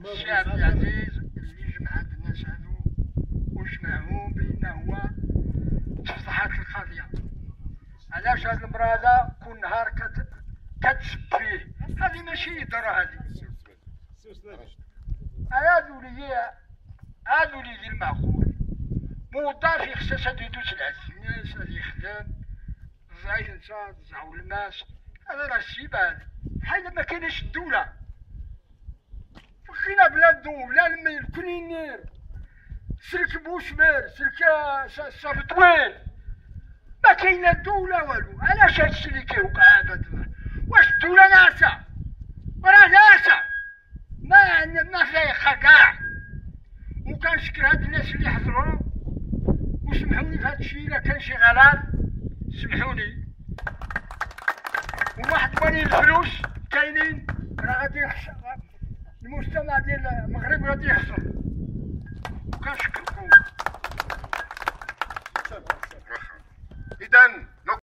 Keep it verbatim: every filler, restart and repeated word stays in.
الشعب العزيز اللي جمع هاد الناس هادو وجمعهم بان هو تفضحات القضيه. علاش هاد المراه هذا كل نهار كت... كتسب فيه؟ هذه ماشي هضره هذه. هادو اللي هادو اللي المعقول موظف يخصها يدوز العز الناس، هادي يخدم الزعيم انت تزعو الماس، هذا راه السيبه هادي بحال ما كايناش الدوله. بقينا بلا دوله الميل كل ينير سلك بوشمال سلك صابطويل ما كاينه دوله والو. علاش هادشي اللي كيوقع هذا؟ واش الدوله ناعسه؟ راه ناعسه ما ما فايقه كاع. وكنشكر هاد الناس اللي حضروا وسمحوني في هادشي الا كان شي غلط سمحوني. وواحد بالين الفلوس كاينين راه غادي يحصل المجتمع ديال المغرب غادي يحصل. وكنشكركم. إذن